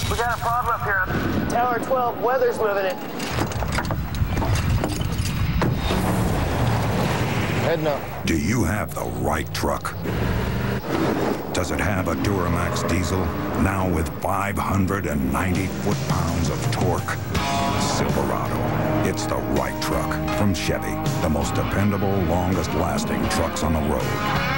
We got a problem up here. Tower 12, weather's moving it. Heading up. Do you have the right truck? Does it have a Duramax diesel, now with 590 foot-pounds of torque? Silverado. It's the right truck from Chevy, the most dependable, longest-lasting trucks on the road.